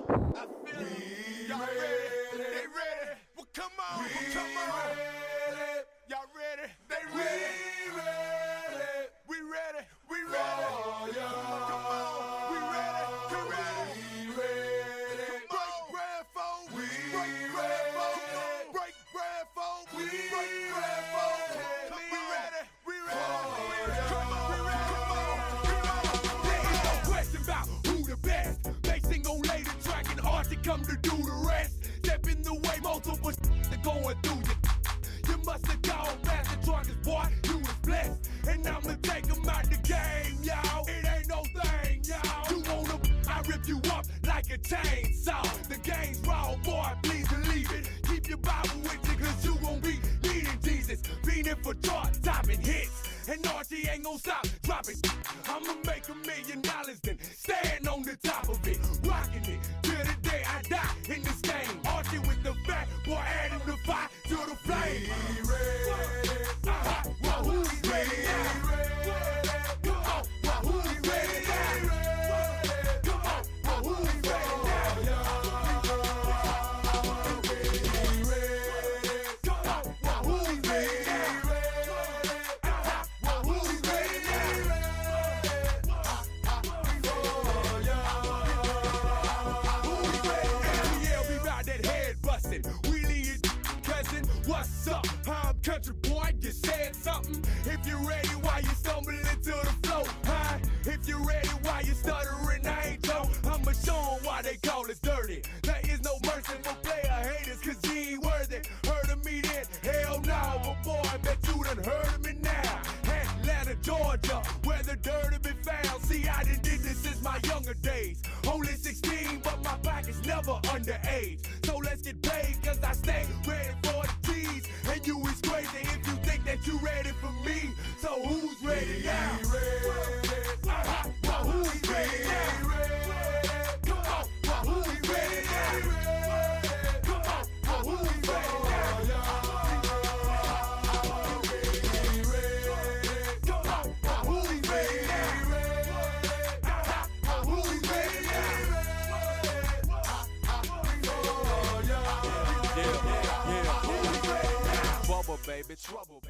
I feel it. Y'all ready? They ready? Well, come on, come on. Y'all ready? They ready? We ready? We ready? Oh, yeah. Come on, we ready? Come on. We ready? Break bread, folks. Break bread, folks. Break bread, folks. Break bread, folks. We ready? We ready? Come on, we ready? Come on. There ain't no question about who the best. Mason gon' lay the track and hard to come to do the rest. Step in the way, multiple are going through you. You must have gone past the drunkest boy, you was blessed. And I'ma take him out the game, y'all. It ain't no thing, y'all. You wanna, I rip you up like a chainsaw. The game's raw, boy, please believe it. Keep your Bible with you, cause you gon' be needing Jesus. Fiending for chart-topping hits. And Archie ain't gon' stop dropping. I'ma make $1 million, then stand on the top of it. Rocking it till the day I die in this game. Archie with the fat boy, adding the fire to the flame. We ready? Well, who's ready now? Come on, well, who's ready now? Come on, well, who's ready now? We ready? Come on, well, who's ready now? Well, who's ready now? Who's ready now? Yeah, we bout that head bustin'. Wheelie is cousin, what's up? I'm country boy, you said something. If you're ready, why you stumbling to the flow? Huh? If you're ready, why you stuttering? I ain't Joe. I'ma show 'em why they call us dirty. There is no mercy for player haters, cause he ain't worthy. Heard of me then? Hell no, but boy, I bet you done heard of me now. Atlanta, Georgia, where the dirty been found. See, I done did this since my younger days. Only 16, but my pocket's never underage. So let's get paid, cause I stay ready for the tease. And you is crazy if you think that you ready for me. So who's ready now? Well, who's ready now? Come on, well, who's ready now? Come on, well, who's ready now? Come on, well, who's ready now? Well, who's ready now? Yeah. Bubble, baby, trouble.